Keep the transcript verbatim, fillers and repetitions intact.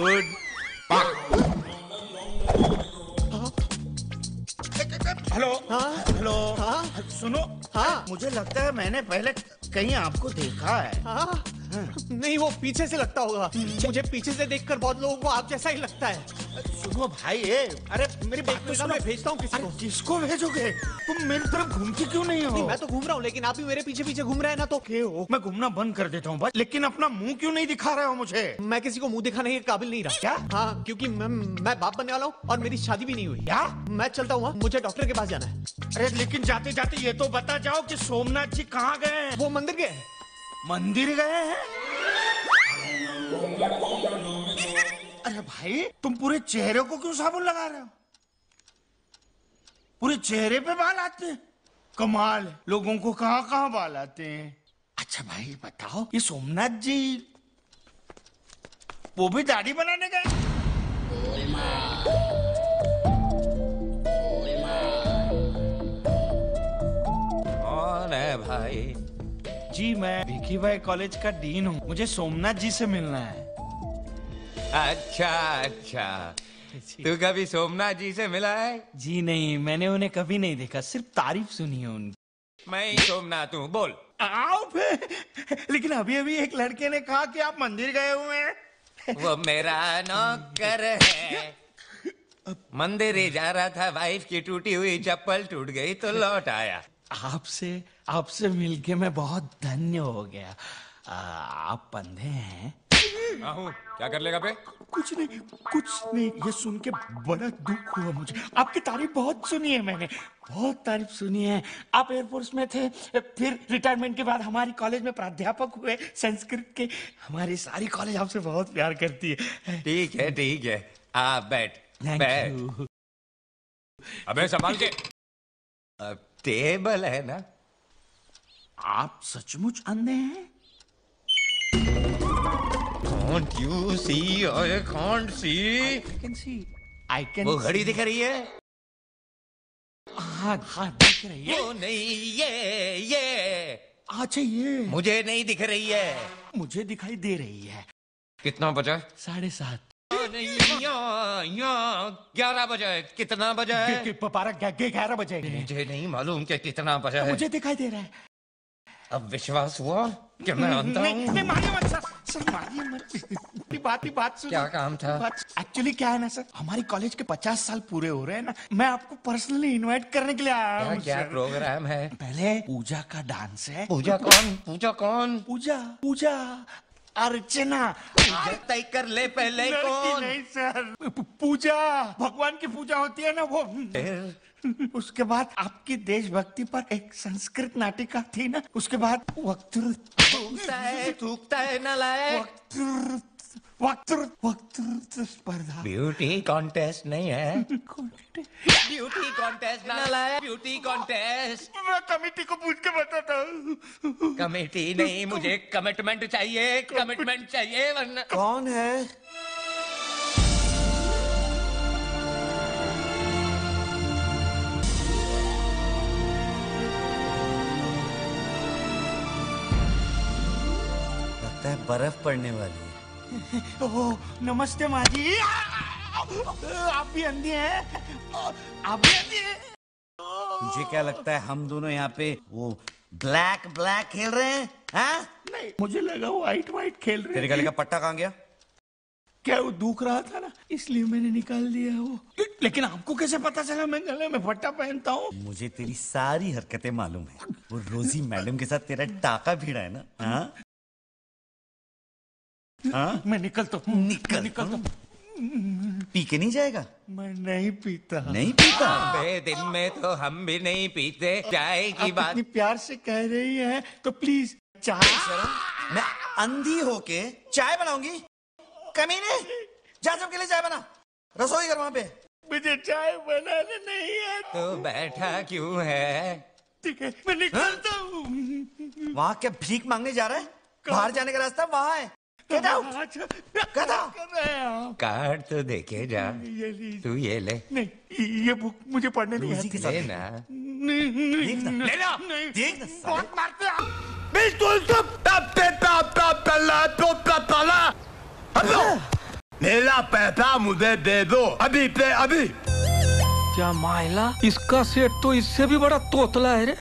Good. Hello हाँ hello हाँ सुनो। हाँ मुझे लगता है मैंने पहले कहीं आपको देखा है। हाँ नहीं, वो पीछे से लगता होगा। मुझे पीछे से देखकर बहुत लोगों को आप जैसा ही लगता है। सुनो भाई, ये अरे मेरी बात तो सुनो। मैं भेजता हूँ किसी को। किसको भेजोगे? तुम मेरी तरफ घूमती क्यों नहीं हो? नहीं, मैं तो घूम रहा हूँ, लेकिन आप भी मेरे पीछे पीछे घूम रहे हैं ना, तो के हो? मैं घूमना बंद कर देता हूँ बस, लेकिन अपना मुंह क्यों नहीं दिखा रहे हो मुझे? मैं किसी को मुंह दिखाने के काबिल नहीं रहा। क्या? हाँ, क्योंकि मैं मैं बाप बनने वाला हूँ और मेरी शादी भी नहीं हुई। क्या? मैं चलता हूँ, मुझे डॉक्टर के पास जाना है। अरे लेकिन जाते जाते ये तो बता जाओ कि सोमनाथ जी कहाँ गए हैं? वो मंदिर गए। मंदिर गए हैं? अरे भाई, तुम पूरे चेहरे को क्यों साबुन लगा रहे हो? पूरे चेहरे पे बाल आते हैं? कमाल है, लोगों को कहाँ कहाँ बाल आते हैं। अच्छा भाई बताओ, ये सोमनाथ जी वो भी दाढ़ी बनाने गए? कौन है भाई? जी मैं भिखी भाई कॉलेज का डीन हूँ, मुझे सोमनाथ जी से मिलना है। अच्छा अच्छा, तू कभी सोमनाथ जी से मिला है? जी नहीं, मैंने उन्हें कभी नहीं देखा, सिर्फ तारीफ सुनी है उनकी। मैं ही सोमनाथ हूँ, बोल। आओ फिर। लेकिन अभी अभी एक लड़के ने कहा कि आप मंदिर गए हुए हैं। वो मेरा नौकर है। मंदिर ही जा रहा था, वाइफ की टूटी हुई चप्पल टूट गई तो लौट आया। आपसे आपसे मिलके मैं बहुत धन्य हो गया। आ, आप अंधे हैं? आहू, क्या कर लेगा बे? कुछ नहीं कुछ नहीं, ये सुन के बड़ा दुख हुआ मुझे। आपकी तारीफ बहुत सुनी है मैंने, बहुत तारीफ सुनी है। आप एयरफोर्स में थे, फिर रिटायरमेंट के बाद हमारी कॉलेज में प्राध्यापक हुए संस्कृत के। हमारी सारी कॉलेज आपसे बहुत प्यार करती है। ठीक है ठीक है, आप बैठ बैठ। यू। अबे संभाल के। अब टेबल है ना? आप सचमुच अंधे हैं? Can't you see? I can't see. I can see. I can वो see. घड़ी दिख रही है? हाँ हाँ दिख रही है। वो नहीं, ये ये अच्छा ये मुझे नहीं दिख रही है। मुझे दिखाई दे रही है। कितना बजा? साढ़े सात। यहाँ यहाँ ग्यारह बजे। कितना बजा है? बारह ग्यारह बजे। मुझे नहीं मालूम कि कितना बजा है। मुझे दिखाई दे रहा है। अब विश्वास हुआ कि मैं अंधा हूँ? नहीं मारिए मत सर, सर मारिए मत। बात ही बात सुनो। क्या काम था? एक्चुअली क्या है ना सर, हमारी कॉलेज के पचास साल पूरे हो रहे हैं ना, मैं आपको पर्सनली इनवाइट करने के लिए आया हूँ। क्या क्या प्रोग्राम है? पहले पूजा का डांस है। पूजा कौन? पूजा कौन? पूजा पूजा अर्चना। तय कर ले पहले कौन? नहीं सर, पूजा भगवान की पूजा होती है ना वो। उसके बाद आपकी देशभक्ति पर एक संस्कृत नाटिका थी ना, उसके बाद वक्तृत्व। थूकता है थूकता है नालायक। वक्तृत्व वक्तृत्व वक्तृत्व स्पर्धा। ब्यूटी कॉन्टेस्ट नहीं है? ब्यूटी कॉन्टेस्ट नालायक, ब्यूटी कॉन्टेस्ट। मैं कमेटी को पूछ के बताता हूँ। कमेटी नहीं, मुझे कमिटमेंट चाहिए, कमिटमेंट चाहिए वरना। कौन है? लगता है बर्फ पड़ने वाली है। ओह नमस्ते माँ जी। आप भी अंधे हैं? आप भी अंधे हैं? मुझे क्या लगता है हम दोनों यहाँ पे वो ब्लैक ब्लैक खेल रहे हैं? हाँ? नहीं, मुझे लगा व्हाइट व्हाइट खेल रहे तेरे गले का पट्टा कहाँ गया? क्या वो दुख रहा था ना, इसलिए मैंने निकाल दिया वो। लेकिन आपको कैसे पता चला मैं गले में पट्टा पहनता हूँ? मुझे तेरी सारी हरकतें मालूम है। वो रोजी मैडम के साथ तेरा टाका भिड़ा है ना? हाँ? हाँ? मैं निकलता हूँ। निकल निकलता हूँ। पी के नहीं जाएगा? मैं नहीं पीता। नहीं पीता? बे दिन में तो हम भी नहीं पीते। चाय की आप बात। इतनी प्यार से कह रही है तो प्लीज चाय। मैं अंधी होके चाय बनाऊंगी? कमीने, जा सबके लिए चाय बना, रसोई घर वहां पे। मुझे चाय बनाने नहीं है। तो बैठा क्यों है? ठीक है, मैं निकलता हूँ। वहां क्या भीख मांगने जा रहा है? बाहर जाने का रास्ता वहां है। Get out! Get out! Card तो देखे जा। ये लीजिए। तू ये ले। नहीं, ये बुक मुझे पढ़ने नहीं रोजी आती। के साथ लेना। नहीं, नहीं, देख ना। नहीं, लेना। नहीं। देख ना कौन साले। मारते हैं? बिल्कुल सब तब तब तब तब तला तो तला हेलो मेरा पैसा मुझे दे दो अभी पे अभी। क्या मायला, इसका सेठ तो इससे भी बड़ा तोतला है रे।